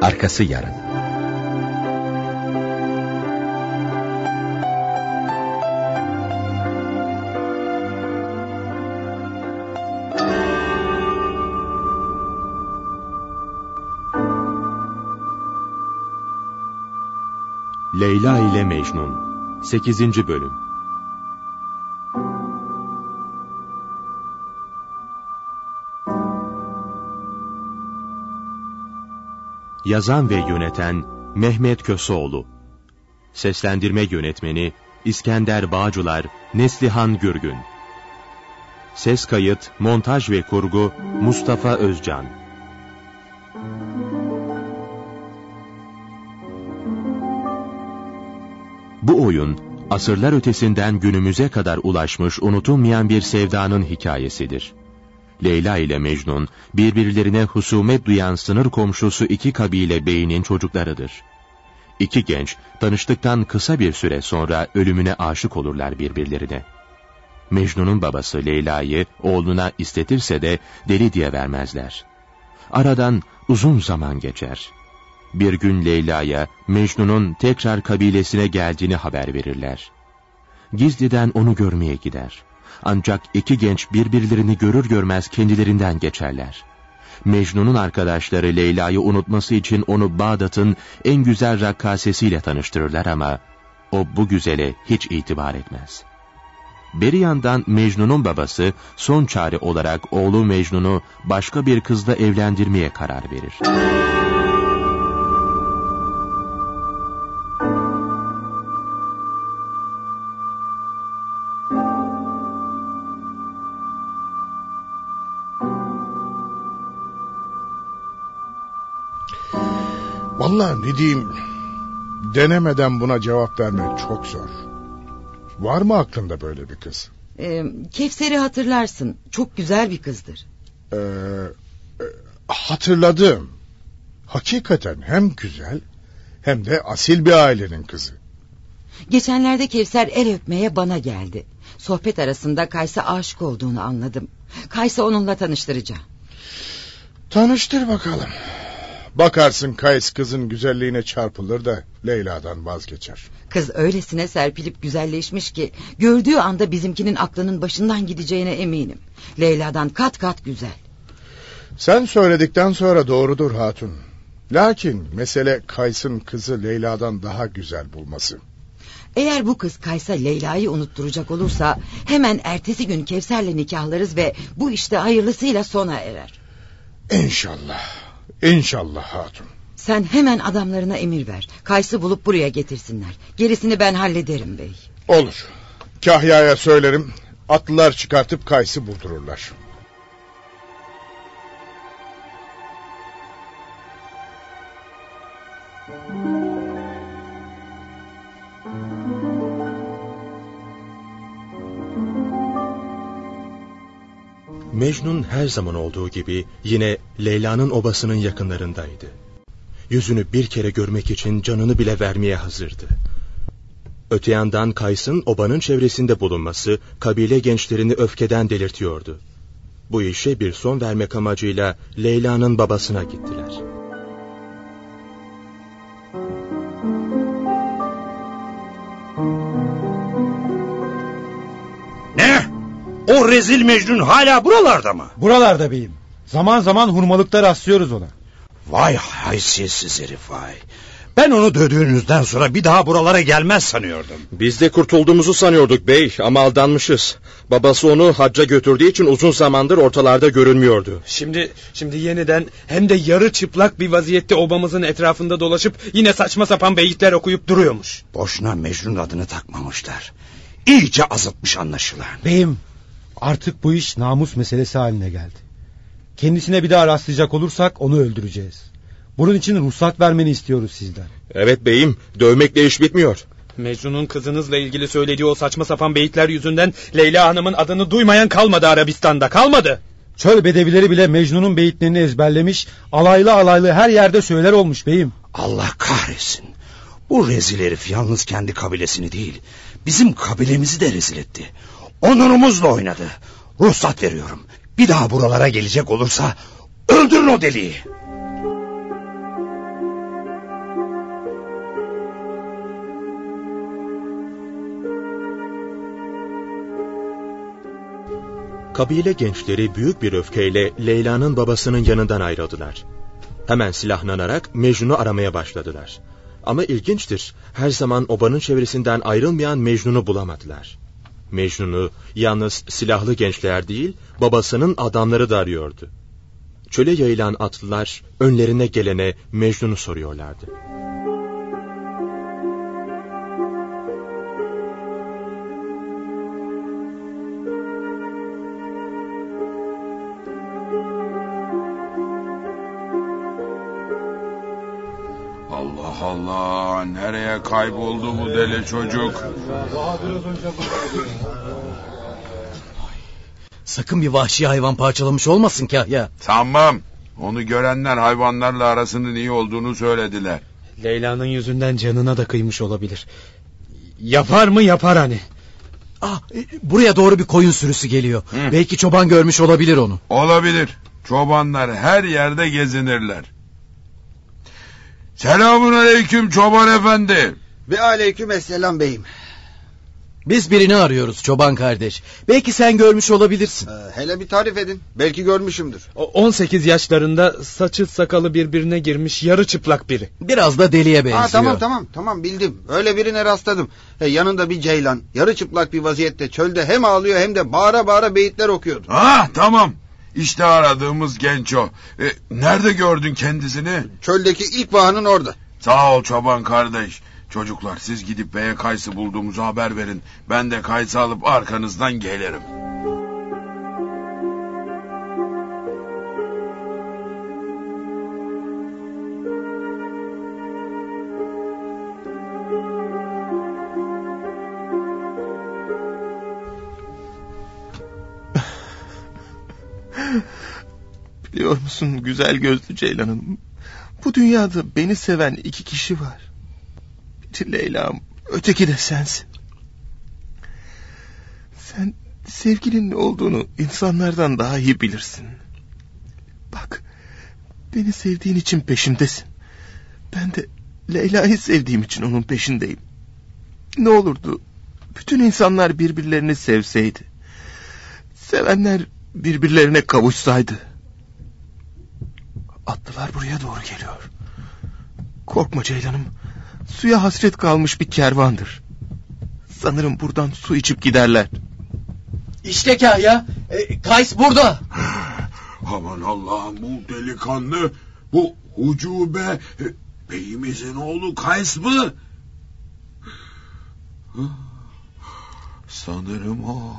Arkası yarın. Leyla ile Mecnun 8. Bölüm. Yazan ve yöneten Mehmet Köseoğlu. Seslendirme yönetmeni İskender Bağcılar, Neslihan Gürgün. Ses kayıt, montaj ve kurgu Mustafa Özcan. Bu oyun, asırlar ötesinden günümüze kadar ulaşmış unutulmayan bir sevdanın hikayesidir. Leyla ile Mecnun, birbirlerine husumet duyan sınır komşusu iki kabile beyinin çocuklarıdır. İki genç, tanıştıktan kısa bir süre sonra ölümüne aşık olurlar birbirlerine. Mecnun'un babası Leyla'yı oğluna istetirse de deli diye vermezler. Aradan uzun zaman geçer. Bir gün Leyla'ya Mecnun'un tekrar kabilesine geldiğini haber verirler. Gizliden onu görmeye gider. Ancak iki genç birbirlerini görür görmez kendilerinden geçerler. Mecnun'un arkadaşları Leyla'yı unutması için onu Bağdat'ın en güzel rakkasesiyle tanıştırırlar ama o bu güzele hiç itibar etmez. Beri yandan Mecnun'un babası son çare olarak oğlu Mecnun'u başka bir kızla evlendirmeye karar verir. Vallahi ne diyeyim, denemeden buna cevap vermek çok zor. Var mı aklında böyle bir kız? Kevser'i hatırlarsın, çok güzel bir kızdır. Hatırladım. Hakikaten hem güzel hem de asil bir ailenin kızı. Geçenlerde Kevser el öpmeye bana geldi. Sohbet arasında Kays'a aşık olduğunu anladım. Kays'ı onunla tanıştıracağım. Tanıştır bakalım. Bakarsın Kays kızın güzelliğine çarpılır da Leyla'dan vazgeçer. Kız öylesine serpilip güzelleşmiş ki gördüğü anda bizimkinin aklının başından gideceğine eminim. Leyla'dan kat kat güzel. Sen söyledikten sonra doğrudur hatun. Lakin mesele Kays'ın kızı Leyla'dan daha güzel bulması. Eğer bu kız Kays'a Leyla'yı unutturacak olursa hemen ertesi gün Kevser'le nikahlarız ve bu işte hayırlısıyla sona erer. İnşallah. İnşallah hatun. Sen hemen adamlarına emir ver. Kays'ı bulup buraya getirsinler. Gerisini ben hallederim bey. Olur. Kahya'ya söylerim. Atlılar çıkartıp Kays'ı buldururlar. Mecnun her zaman olduğu gibi yine Leyla'nın obasının yakınlarındaydı. Yüzünü bir kere görmek için canını bile vermeye hazırdı. Öte yandan Kays'ın obanın çevresinde bulunması kabile gençlerini öfkeden delirtiyordu. Bu işe bir son vermek amacıyla Leyla'nın babasına gittiler. Ne? O rezil Mecnun hala buralarda mı? Buralarda beyim. Zaman zaman hurmalıkta rastlıyoruz ona. Vay haysiyetsiz herif vay. Ben onu dövdüğünüzden sonra bir daha buralara gelmez sanıyordum. Biz de kurtulduğumuzu sanıyorduk bey ama aldanmışız. Babası onu hacca götürdüğü için uzun zamandır ortalarda görünmüyordu. Şimdi yeniden hem de yarı çıplak bir vaziyette obamızın etrafında dolaşıp yine saçma sapan beyitler okuyup duruyormuş. Boşuna Mecnun adını takmamışlar. İyice azıtmış anlaşılan. Beyim, artık bu iş namus meselesi haline geldi. Kendisine bir daha rastlayacak olursak onu öldüreceğiz. Bunun için ruhsat vermeni istiyoruz sizden. Evet beyim, dövmekle iş bitmiyor. Mecnun'un kızınızla ilgili söylediği o saçma sapan beyitler yüzünden Leyla Hanım'ın adını duymayan kalmadı Arabistan'da, kalmadı. Çöl bedevileri bile Mecnun'un beyitlerini ezberlemiş, alaylı alaylı her yerde söyler olmuş beyim. Allah kahretsin. Bu rezil herif yalnız kendi kabilesini değil, bizim kabilemizi de rezil etti. Onurumuzla oynadı. Ruhsat veriyorum. Bir daha buralara gelecek olursa öldürün o deliği. Kabile gençleri büyük bir öfkeyle Leyla'nın babasının yanından ayrıldılar. Hemen silahlanarak Mecnun'u aramaya başladılar. Ama ilginçtir, her zaman obanın çevresinden ayrılmayan Mecnun'u bulamadılar. Mecnun'u yalnız silahlı gençler değil, babasının adamları da arıyordu. Çöle yayılan atlılar önlerine gelene Mecnun'u soruyorlardı. Allah Allah, nereye kayboldu bu deli çocuk? Sakın bir vahşi hayvan parçalamış olmasın Kahya. Tamam, onu görenler hayvanlarla arasının iyi olduğunu söylediler. Leyla'nın yüzünden canına da kıymış olabilir. Yapar mı yapar hani. Buraya doğru bir koyun sürüsü geliyor. Belki çoban görmüş olabilir onu. Olabilir, çobanlar her yerde gezinirler. Selamun aleyküm çoban efendi. Ve aleykümselam beyim. Biz birini arıyoruz çoban kardeş. Belki sen görmüş olabilirsin. Hele bir tarif edin. Belki görmüşümdür. 18 yaşlarında, saçı sakalı birbirine girmiş, yarı çıplak biri. Biraz da deliye benziyor. Tamam bildim. Öyle birine rastladım. Yanında bir ceylan, yarı çıplak bir vaziyette çölde hem ağlıyor hem de bağıra bağıra beyitler okuyordu. Tamam. İşte aradığımız genç o. Nerede gördün kendisini? Çöldeki ilk vahanın orada. Sağ ol çoban kardeş. Çocuklar siz gidip beye kayısı bulduğumuzu haber verin. Ben de kayısı alıp arkanızdan gelirim. Biliyor musun güzel gözlü ceylanım? Bu dünyada beni seven 2 kişi var. Biri Leyla'm, öteki de sensin. Sen sevginin ne olduğunu insanlardan daha iyi bilirsin. Bak, beni sevdiğin için peşimdesin. Ben de Leyla'yı sevdiğim için onun peşindeyim. Ne olurdu bütün insanlar birbirlerini sevseydi. Sevenler birbirlerine kavuşsaydı. Atlılar buraya doğru geliyor. Korkma ceylanım. Suya hasret kalmış bir kervandır. Sanırım buradan su içip giderler. İşte Kahya, Kays burada. Aman Allah'ım, bu delikanlı, bu ucube beyimizin oğlu Kays mı? Sanırım o.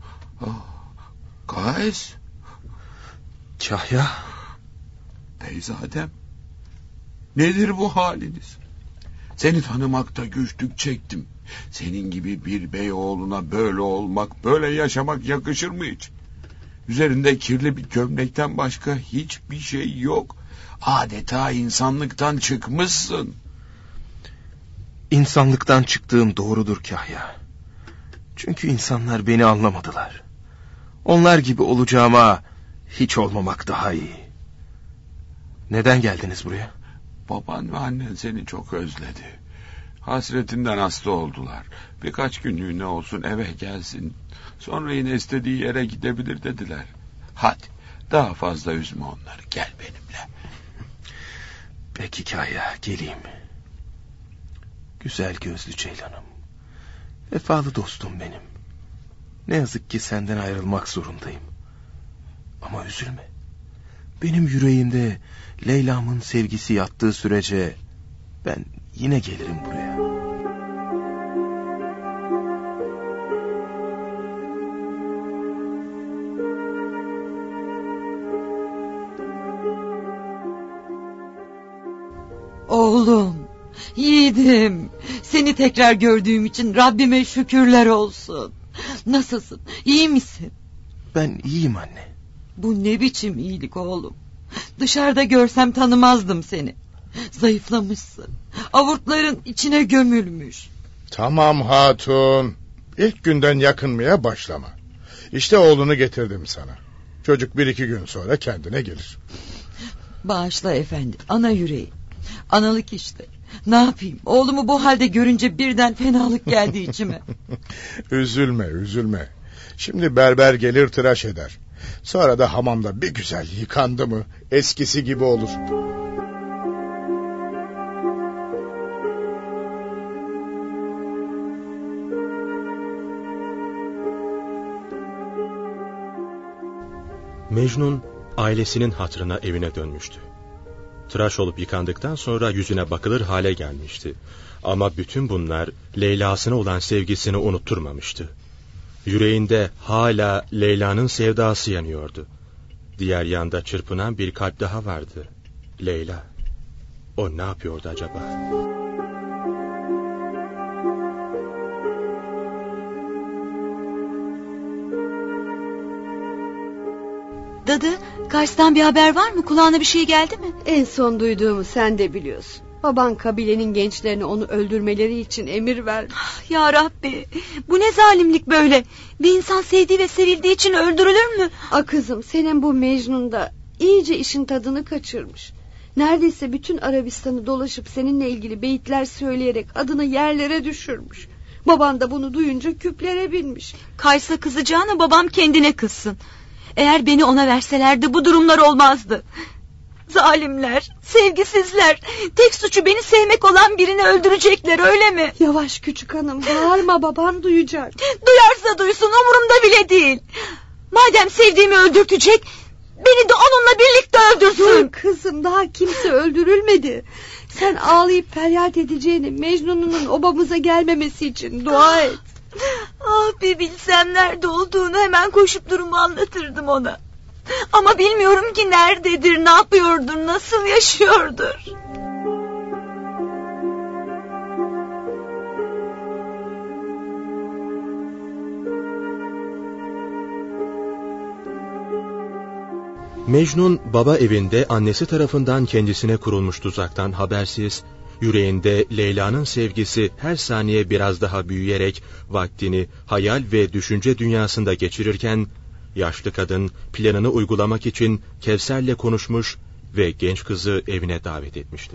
Kays? Kahya. Beyzadem, nedir bu haliniz? Seni tanımakta güçlük çektim. Senin gibi bir bey oğluna böyle olmak, böyle yaşamak yakışır mı hiç? Üzerinde kirli bir gömlekten başka hiçbir şey yok. Adeta insanlıktan çıkmışsın. İnsanlıktan çıktığım doğrudur Kahya. Çünkü insanlar beni anlamadılar. Onlar gibi olacağıma hiç olmamak daha iyi. Neden geldiniz buraya? Baban ve annen seni çok özledi. Hasretinden hasta oldular. Birkaç günlüğüne olsun eve gelsin. Sonra yine istediği yere gidebilir dediler. Hadi daha fazla üzme onları, gel benimle. Peki Kahya, geleyim. Güzel gözlü ceylanım. Vefalı dostum benim. Ne yazık ki senden ayrılmak zorundayım. Ama üzülme. Benim yüreğimde Leyla'mın sevgisi yattığı sürece ben yine gelirim buraya. Oğlum, yiğidim, seni tekrar gördüğüm için Rabbime şükürler olsun. Nasılsın, iyi misin? Ben iyiyim anne. Bu ne biçim iyilik oğlum? Dışarıda görsem tanımazdım seni. Zayıflamışsın. Avurtların içine gömülmüş. Tamam hatun. İlk günden yakınmaya başlama. İşte oğlunu getirdim sana. Çocuk 1-2 gün sonra kendine gelir. Bağışla efendi, ana yüreği. Analık işte. Ne yapayım, oğlumu bu halde görünce birden fenalık geldi içime. Üzülme. Şimdi berber gelir tıraş eder. Sonra da hamamda bir güzel yıkandı mı eskisi gibi olur. Mecnun ailesinin hatırına evine dönmüştü. Tıraş olup yıkandıktan sonra yüzüne bakılır hale gelmişti. Ama bütün bunlar Leyla'sına olan sevgisini unutturmamıştı. Yüreğinde hala Leyla'nın sevdası yanıyordu. Diğer yanda çırpınan bir kalp daha vardı. Leyla. O ne yapıyordu acaba? Dadı, Kars'tan bir haber var mı? Kulağına bir şey geldi mi? En son duyduğumu sen de biliyorsun. Baban kabilenin gençlerini onu öldürmeleri için emir vermiş. Ya Rabbi, bu ne zalimlik böyle? Bir insan sevdiği ve sevildiği için öldürülür mü? Kızım, senin bu Mecnun da iyice işin tadını kaçırmış. Neredeyse bütün Arabistan'ı dolaşıp seninle ilgili beyitler söyleyerek adını yerlere düşürmüş. Baban da bunu duyunca küplere binmiş. Kays'a kızacağına babam kendine kızsın. Eğer beni ona verselerdi bu durumlar olmazdı. Zalimler, sevgisizler. Tek suçu beni sevmek olan birini öldürecekler, öyle mi? Yavaş küçük hanım, bağırma, baban duyacak. Duyarsa duysun, umurumda bile değil. Madem sevdiğimi öldürtecek, beni de onunla birlikte öldürsün. Dur kızım, daha kimse öldürülmedi. Sen ağlayıp feryat edeceğini, Mecnun'un obamıza gelmemesi için dua et. Ah, bir bilsem nerede olduğunu hemen koşup durumu anlatırdım ona. Ama bilmiyorum ki nerededir, ne yapıyordur, nasıl yaşıyordur. Mecnun baba evinde annesi tarafından kendisine kurulmuş tuzaktan habersiz, yüreğinde Leyla'nın sevgisi her saniye biraz daha büyüyerek vaktini hayal ve düşünce dünyasında geçirirken, yaşlı kadın planını uygulamak için Kevser'le konuşmuş ve genç kızı evine davet etmişti.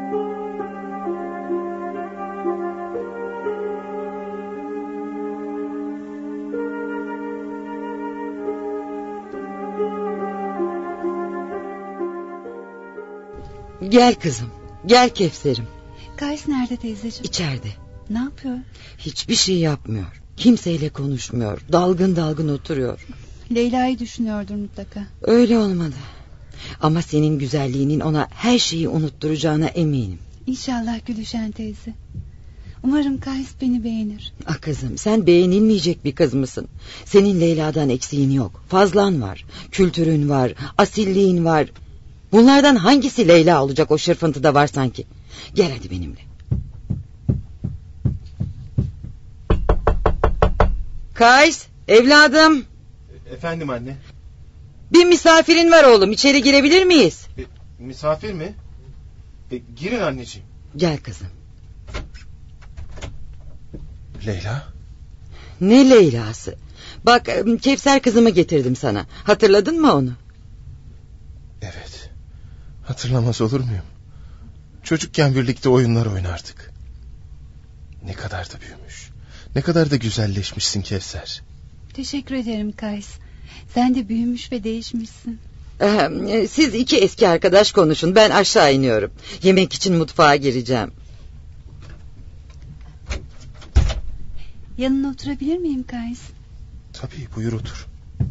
Gel kızım, gel Kevser'im. Kays nerede teyzeciğim? İçeride. Ne yapıyor? Hiçbir şey yapmıyor. Kimseyle konuşmuyor. Dalgın dalgın oturuyor. Leyla'yı düşünüyordur mutlaka. Öyle olmadı. Ama senin güzelliğinin ona her şeyi unutturacağına eminim. İnşallah Gülüşen teyze. Umarım Kays beni beğenir. Kızım, sen beğenilmeyecek bir kız mısın? Senin Leyla'dan eksiğin yok. Fazlan var. Kültürün var. Asilliğin var. Bunlardan hangisi Leyla olacak, o şırfıntıda var sanki? Gel hadi benimle. Kays, evladım. Efendim anne. Bir misafirin var oğlum, içeri girebilir miyiz? Misafir mi? Girin anneciğim. Gel kızım. Leyla? Ne Leyla'sı? Bak, Kevser kızımı getirdim sana. Hatırladın mı onu? Evet. Hatırlamaz olur muyum? Çocukken birlikte oyunlar oynardık. Ne kadar da büyümüş. Ne kadar da güzelleşmişsin Kevser. Teşekkür ederim Kays. Sen de büyümüş ve değişmişsin. Siz iki eski arkadaş konuşun. Ben aşağı iniyorum. Yemek için mutfağa gireceğim. Yanına oturabilir miyim Kays? Tabii, buyur otur.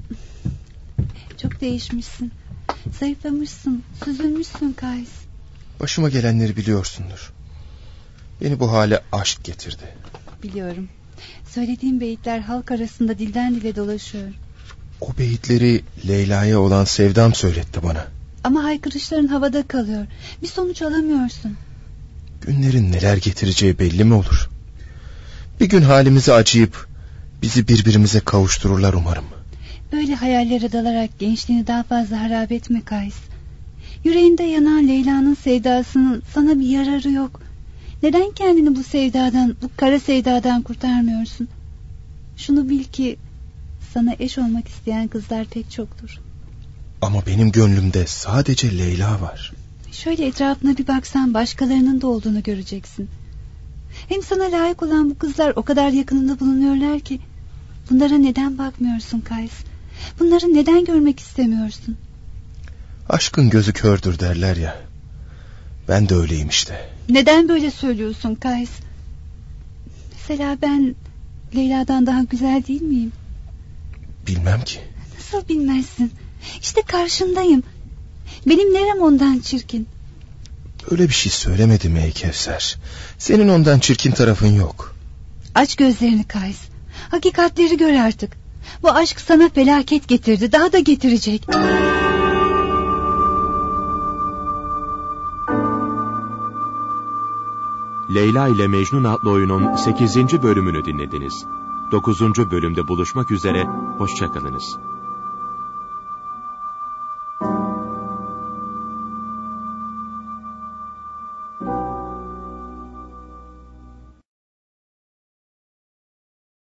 Çok değişmişsin. Zayıflamışsın, süzülmüşsün Kays. Başıma gelenleri biliyorsundur. Beni bu hale aşk getirdi. Biliyorum. Söylediğim beyitler halk arasında dilden dile dolaşıyor. O beyitleri Leyla'ya olan sevdam söyletti bana. Ama haykırışların havada kalıyor. Bir sonuç alamıyorsun. Günlerin neler getireceği belli mi olur? Bir gün halimize acıyıp bizi birbirimize kavuştururlar umarım. Böyle hayallere dalarak gençliğini daha fazla harap etme Kays. Yüreğinde yanan Leyla'nın sevdasının sana bir yararı yok. Neden kendini bu sevdadan, bu kara sevdadan kurtarmıyorsun? Şunu bil ki sana eş olmak isteyen kızlar pek çoktur. Ama benim gönlümde sadece Leyla var. Şöyle etrafına bir baksan başkalarının da olduğunu göreceksin. Hem sana layık olan bu kızlar o kadar yakınında bulunuyorlar ki Bunlara neden bakmıyorsun Kays? Bunları neden görmek istemiyorsun? Aşkın gözü kördür derler ya. Ben de öyleyim işte. Neden böyle söylüyorsun Kays? Mesela ben Leyla'dan daha güzel değil miyim? Bilmem ki. Nasıl bilmezsin? İşte karşındayım. Benim nerem ondan çirkin? Öyle bir şey söylemedim ey Kevser. Senin ondan çirkin tarafın yok. Aç gözlerini Kays. Hakikatleri gör artık. Bu aşk sana felaket getirdi. Daha da getirecek. Leyla ile Mecnun adlı oyunun 8. bölümünü dinlediniz. 9. bölümde buluşmak üzere, hoşça kalınız.